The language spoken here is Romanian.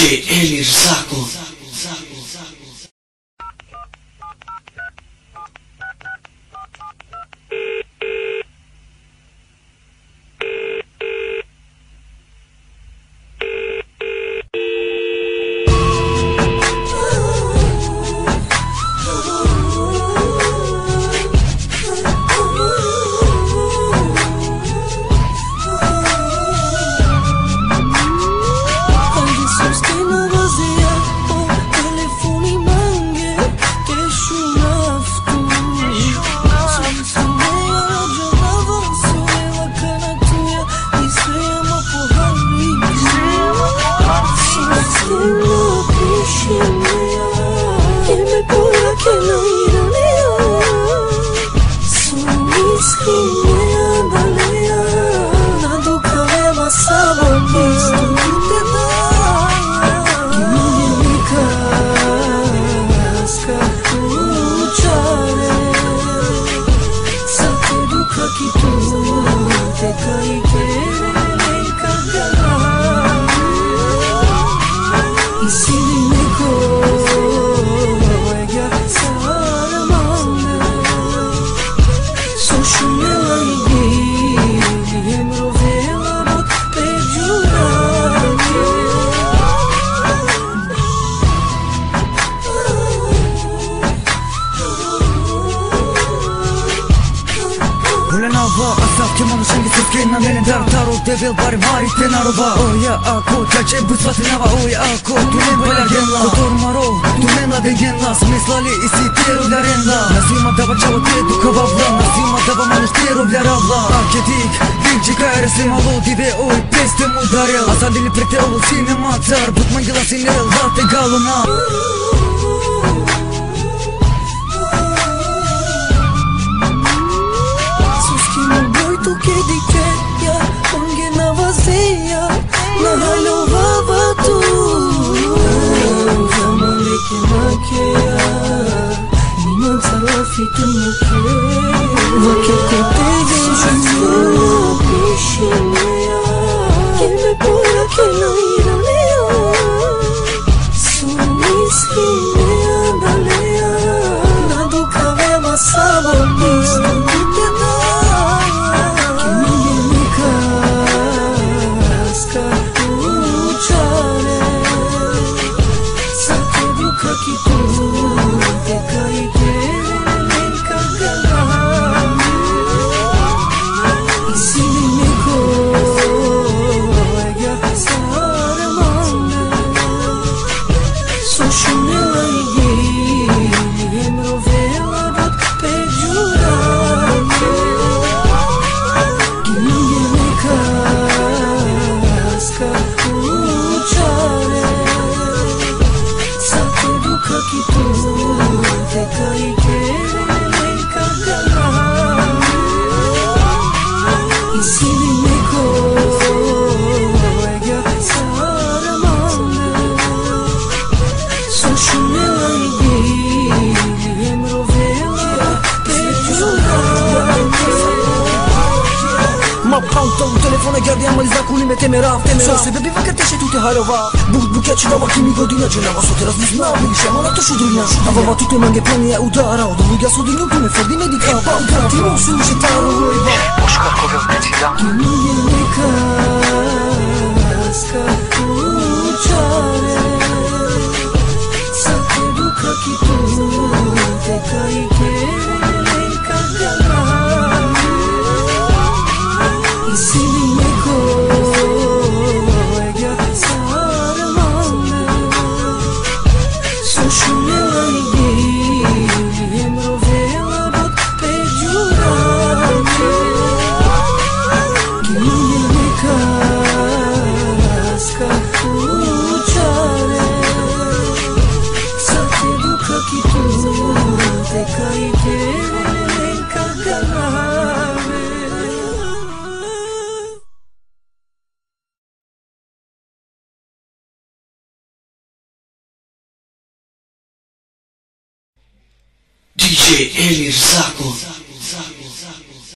DJ Elir Zaco. Na mene dartaro debil bari mari te narova Oja ako čače busvatinava Oja ako tu nem bala genla Kotor maro tu nem la den genla Smislali isi tero vla renla Nasima dava čavo te dukava vla Nasima dava maniš tero vla ravla Ake dik čika ere se malo dive oj peste mu darel A sad ili prete ovo sine macar But mangila sine late galona Na halovava tu Zamane ke makeya Niman tarafi tu nake Vake kote genjumya Pishineya Kelme pora ke nairaneya Sumiskineya daleya Nadu kave masava Nistu kutena Gardiamo il zaku li mette merav So se bebiva che te sei tutte halova Bukia ci dava chi mi godina Cenava so teraz mi znavi Diciamo na to šudrina Avava tutte mange plani je udara Od ludia su dinju tu me fordi medika Ti mu se uši taro rojba Puškarko velbecida Kinu je neka Skakučare Sa tebu kaki tu Teka i kere Lenka gala I sili neko Ega sarmane Sušunela i gijem rovela Dok peđurane Kinu je neka Skakučare Sa tebu kaki tu Teka i kere Lenka galave DJ Elir Zaco.